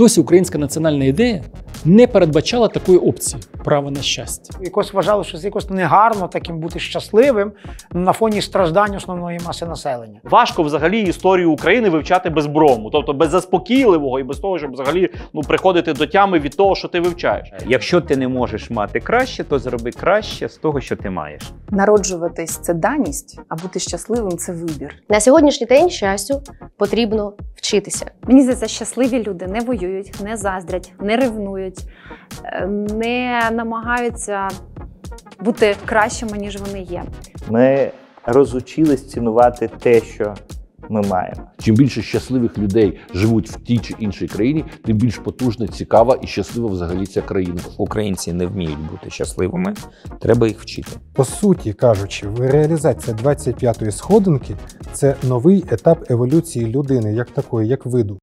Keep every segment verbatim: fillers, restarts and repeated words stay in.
Досі українська національна ідея не передбачала такої опції – право на щастя. Якось вважали, що це якось негарно таким бути щасливим на фоні страждань основної маси населення. Важко взагалі історію України вивчати без брому, тобто без заспокійливого і без того, щоб взагалі ну, приходити до тями від того, що ти вивчаєш. Якщо ти не можеш мати краще, то зроби краще з того, що ти маєш. Народжуватись – це даність, а бути щасливим – це вибір. На сьогоднішній день щастю потрібно вчитися. Мені здається, щасливі люди не воюють, не заздрять, не ревнують, не намагаються бути кращими, ніж вони є. Ми розучились цінувати те, що ми маємо. Чим більше щасливих людей живуть в тій чи іншій країні, тим більш потужна, цікава і щаслива взагалі ця країна. Українці не вміють бути щасливими, треба їх вчити. По суті кажучи, реалізація двадцять п'ятої сходинки – це новий етап еволюції людини, як такої, як виду.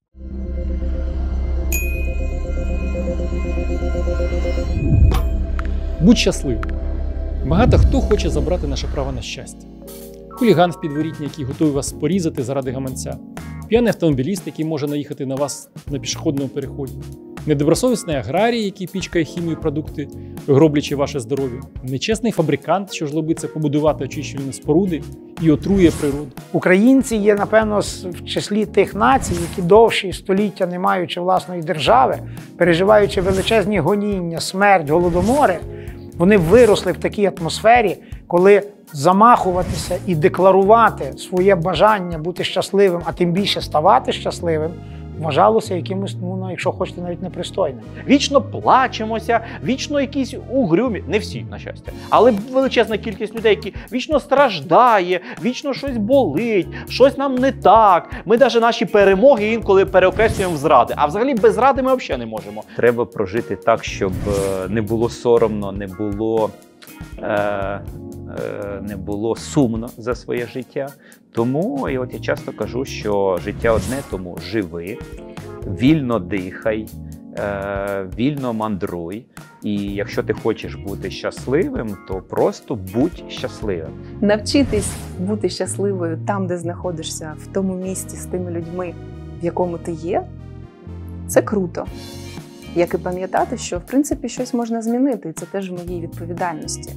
Будь щасливим. Багато хто хоче забрати наше право на щастя. Хуліган в підворітні, який готовий вас порізати заради гаманця. П'яний автомобіліст, який може наїхати на вас на пішохідному переході. Недобросовісний аграрій, який пічкає хімію продукти, гроблячи ваше здоров'я. Нечесний фабрикант, що жлобиться побудувати очищувальні споруди і отрує природу. Українці є, напевно, в числі тих націй, які довші століття, не маючи власної держави, переживаючи величезні гоніння, смерть, голодомори, вони виросли в такій атмосфері, коли замахуватися і декларувати своє бажання бути щасливим, а тим більше ставати щасливим, вважалося якимось, ну, якщо хочете, навіть непристойним. Вічно плачемося, вічно якісь угрюмі, не всі, на щастя, але величезна кількість людей, які вічно страждає, вічно щось болить, щось нам не так. Ми навіть наші перемоги інколи переокреслюємо в зради, а взагалі без зради ми взагалі не можемо. Треба прожити так, щоб не було соромно, не було, е, е, не було сумно за своє життя. Тому і от я часто кажу, що життя одне, тому живи, вільно дихай, е, вільно мандруй. І якщо ти хочеш бути щасливим, то просто будь щасливим. Навчитись бути щасливою там, де знаходишся, в тому місці з тими людьми, в якому ти є, це круто. Як і пам'ятати, що в принципі щось можна змінити, і це теж в моїй відповідальності.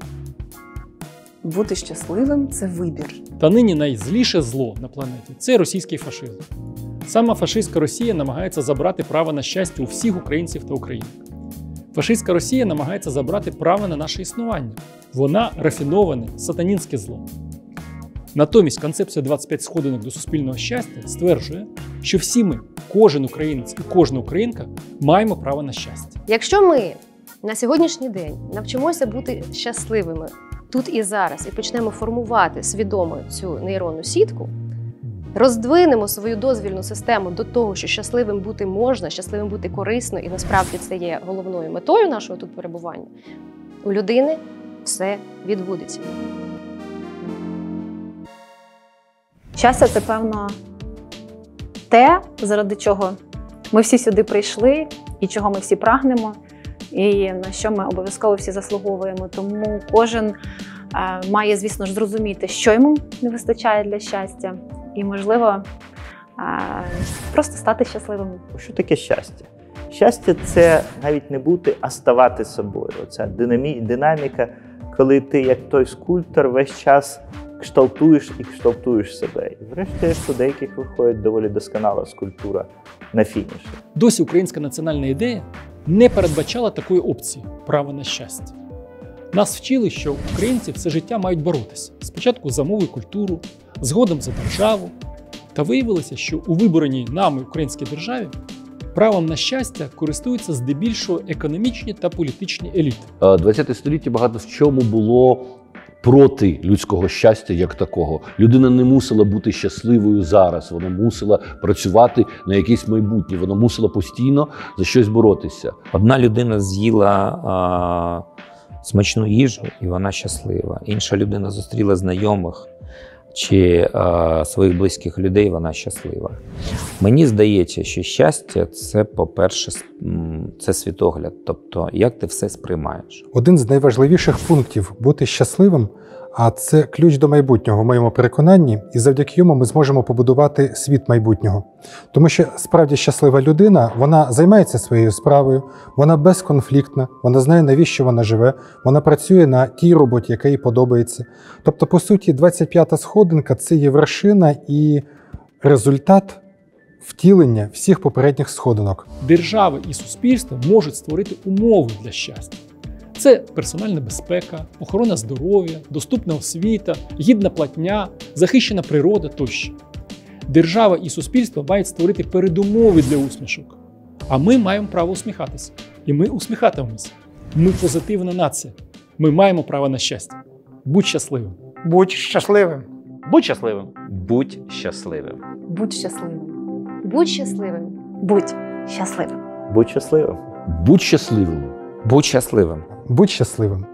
Бути щасливим – це вибір. Та нині найзліше зло на планеті – це російський фашизм. Сама фашистська Росія намагається забрати право на щастя у всіх українців та українок. Фашистська Росія намагається забрати право на наше існування. Вона рафіноване, сатанінське зло. Натомість концепція двадцять п'ять сходинок до суспільного щастя стверджує, що всі ми, кожен українець і кожна українка, маємо право на щастя. Якщо ми на сьогоднішній день навчимося бути щасливими тут і зараз і почнемо формувати свідомо цю нейронну сітку, роздвинемо свою дозвільну систему до того, що щасливим бути можна, щасливим бути корисно, і насправді це є головною метою нашого тут перебування, у людини все відбудеться. Щастя – це, певно, те, заради чого ми всі сюди прийшли, і чого ми всі прагнемо, і на що ми обов'язково всі заслуговуємо. Тому кожен е, має, звісно ж, зрозуміти, що йому не вистачає для щастя, і, можливо, е, просто стати щасливим. Що таке щастя? Щастя – це навіть не бути, а ставати собою. Оця динамі... динаміка, коли ти, як той скульптор, весь час кшталтуєш і кшталтуєш себе. І врешті, у деяких виходить доволі досконала скульптура на фініші. Досі українська національна ідея не передбачала такої опції – право на щастя. Нас вчили, що українці все життя мають боротися. Спочатку за мову і культуру, згодом за державу. Та виявилося, що у вибореній нами українській державі правом на щастя користуються здебільшого економічні та політичні еліти. двадцяте століття багато в чому було проти людського щастя як такого. Людина не мусила бути щасливою зараз, вона мусила працювати на якесь майбутнє, вона мусила постійно за щось боротися. Одна людина з'їла а, смачну їжу, і вона щаслива. Інша людина зустріла знайомих чи а, своїх близьких людей, вона щаслива. Мені здається, що щастя – це, по-перше, це світогляд, тобто як ти все сприймаєш. Один з найважливіших пунктів бути щасливим А це ключ до майбутнього, в моєму переконанні, і завдяки йому ми зможемо побудувати світ майбутнього. Тому що справді щаслива людина, вона займається своєю справою, вона безконфліктна, вона знає, навіщо вона живе, вона працює на тій роботі, яка їй подобається. Тобто, по суті, двадцять п'ята сходинка – це є вершина і результат втілення всіх попередніх сходинок. Держава і суспільство можуть створити умови для щастя. Це персональна безпека, охорона здоров'я, доступна освіта, гідна платня, захищена природа тощо. Держава і суспільство мають створити передумови для усмішок. А ми маємо право усміхатися. І ми усміхатимемося. Ми позитивна нація. Ми маємо право на щастя. Будь щасливим. Будь щасливим. Будь щасливим. Будь щасливим. Будь щасливим. Будь щасливим. Будь щасливим. Будь щасливим. Будь щасливим. Будь щасливим. Будь щасливим.